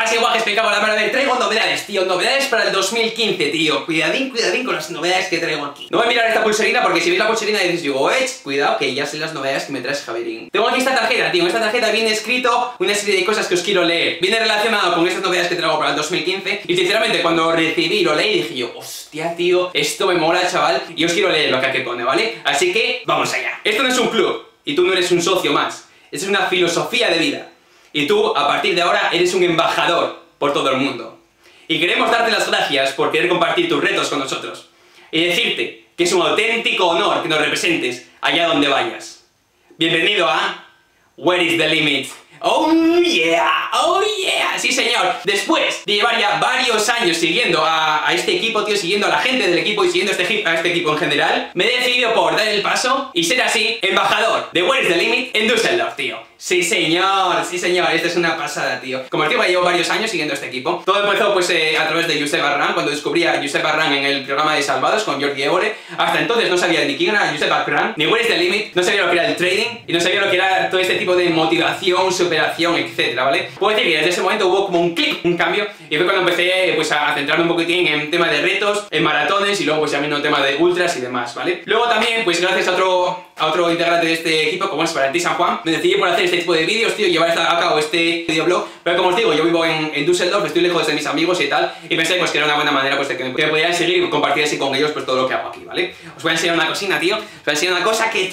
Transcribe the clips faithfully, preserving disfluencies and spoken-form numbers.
Ahora sí, guajes, me cago en la mano. Traigo novedades, tío, novedades para el dos mil quince, tío. Cuidadín, cuidadín con las novedades que traigo aquí. No voy a mirar esta pulserina porque si veis la pulserina dices, digo, eh, cuidado que ya sé las novedades que me traes, Javierín. Tengo aquí esta tarjeta, tío. En esta tarjeta viene escrito una serie de cosas que os quiero leer. Viene relacionado con estas novedades que traigo para el dos mil quince. Y sinceramente, cuando recibí lo leí, dije yo, hostia, tío, esto me mola, chaval. Y os quiero leer lo que aquí pone, ¿vale? Así que, vamos allá. Esto no es un club y tú no eres un socio más. Esto es una filosofía de vida. Y tú, a partir de ahora, eres un embajador por todo el mundo. Y queremos darte las gracias por querer compartir tus retos con nosotros. Y decirte que es un auténtico honor que nos representes allá donde vayas. Bienvenido a Where is the Limit? ¡Oh yeah! ¡Oh yeah! Sí, señor. Después de llevar ya varios años siguiendo a, a este equipo, tío, siguiendo a la gente del equipo y siguiendo a este, a este equipo en general, me he decidido por dar el paso y ser así embajador de Where is the Limit en Düsseldorf, tío. Sí, señor, sí, señor, esta es una pasada, tío. Como os digo, llevo varios años siguiendo a este equipo. Todo empezó, pues, eh, a través de Josep Arran, cuando descubrí a Josep Arran en el programa de Salvados con Jordi Évole. Hasta entonces no sabía ni quién era Josep Arran, ni Where is the Limit, no sabía lo que era el trading, y no sabía lo que era todo este tipo de motivación, superación, etcétera, ¿vale? Puedo decir que desde ese momento hubo como un clic, un cambio, y fue cuando empecé, pues, a centrarme un poquitín en tema de retos, en maratones, y luego, pues, también en tema de ultras y demás, ¿vale? Luego también, pues, gracias a otro, a otro integrante de este equipo, como es Valentín San Juan, me decidí por hacer este tipo de vídeos, tío, llevar a cabo este videoblog, pero como os digo, yo vivo en, en Düsseldorf, estoy lejos de mis amigos y tal, y pensé pues que era una buena manera pues de que me, que me podían seguir y compartir así con ellos pues todo lo que hago aquí, ¿vale? Os voy a enseñar una cosina, tío, os voy a enseñar una cosa que...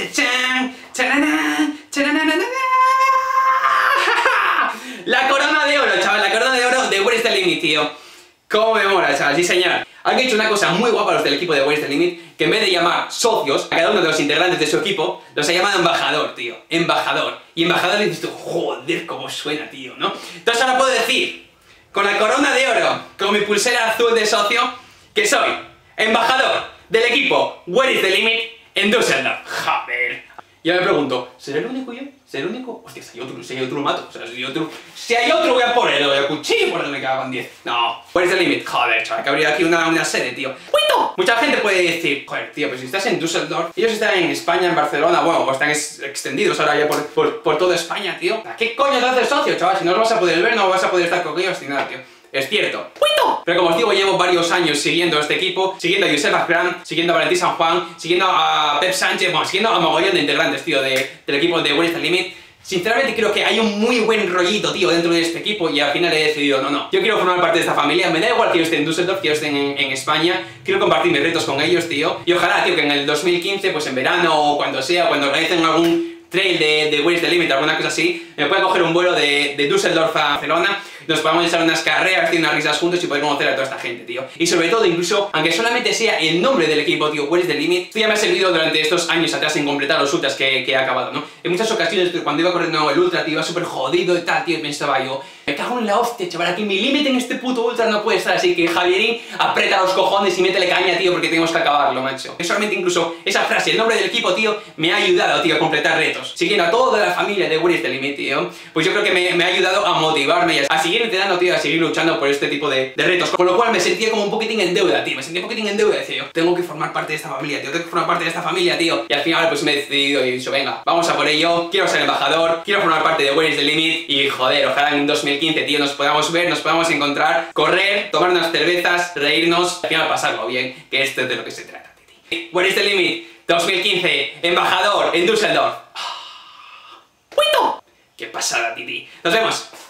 La corona de oro, chaval, la corona de oro de Where is the Limit, tío. Cómo me mola, chaval, sí señor. Han hecho una cosa muy guapa los del equipo de Where is the Limit, que en vez de llamar socios a cada uno de los integrantes de su equipo, los ha llamado embajador, tío. Embajador. Y embajador le dices tú, joder, cómo suena, tío, ¿no? Entonces ahora puedo decir, con la corona de oro, con mi pulsera azul de socio, que soy embajador del equipo Where is the Limit en Düsseldorf. Joder. Y ahora me pregunto, ¿seré el único yo? ¿Seré el único? Hostia, si hay otro, si hay otro lo mato. O sea, si hay otro, si hay otro voy a por él, voy a cuchillo por él, me cago en diez. No. Where is the Limit? Joder, chaval, que habría aquí una, una sede, tío. ¡Puito! Mucha gente puede decir, joder, tío, pero si estás en Düsseldorf, ellos están en España, en Barcelona, bueno, o están ex extendidos ahora ya por, por, por toda España, tío. ¿A qué coño te haces socio, chaval? Si no los vas a poder ver, no vas a poder estar con ellos ni nada, tío. Es cierto. ¡Puito! Pero como os digo, llevo varios años siguiendo a este equipo, siguiendo a Josep Arran, siguiendo a Valentín San Juan, siguiendo a Pep Sánchez, bueno, siguiendo a mogollón de integrantes, tío, de, del equipo de Where is the Limit. Sinceramente creo que hay un muy buen rollito, tío, dentro de este equipo y al final he decidido, no, no, yo quiero formar parte de esta familia, me da igual que yo esté en Düsseldorf, que yo esté en, en España, quiero compartir mis retos con ellos, tío, y ojalá, tío, que en el dos mil quince, pues en verano o cuando sea, cuando organicen algún trail de, de Where is the Limit, alguna cosa así, me pueda coger un vuelo de, de Düsseldorf a Barcelona, nos podamos echar unas carreras, tío, unas risas juntos y poder conocer a toda esta gente, tío. Y sobre todo, incluso, aunque solamente sea el nombre del equipo, tío, Where is the Limit, esto ya me ha servido durante estos años atrás en completar los ultras que, que he acabado, ¿no? En muchas ocasiones, cuando iba corriendo el ultra, tío, iba súper jodido y tal, tío, y pensaba yo, me cago en la hostia, chaval, aquí mi límite en este puto ultra no puede estar, así que Javierín, aprieta los cojones y métele caña, tío, porque tenemos que acabarlo, macho. Solamente incluso esa frase, el nombre del equipo, tío, me ha ayudado, tío, a completar retos. Siguiendo a toda la familia de Where is the Limit, tío, pues yo creo que me, me ha ayudado a motivarme y a, a seguir entrenando, tío, a seguir luchando por este tipo de, de retos, con lo cual me sentía como un poquitín en deuda, tío, me sentía un poquitín en deuda, decía yo, tengo que formar parte de esta familia, tío, tengo que formar parte de esta familia, tío, y al final pues me he decidido y he dicho, venga, vamos a por ello, quiero ser embajador, quiero formar parte de Where is the Limit, y joder, ojalá en dos mil quince, tío, nos podamos ver, nos podamos encontrar, correr, tomar unas cervezas, reírnos, al final pasarlo bien, que esto es de lo que se trata, tío. Where is the Limit, dos mil quince, embajador en Düsseldorf. ¡Puito! ¡Qué pasada, titi! Nos vemos.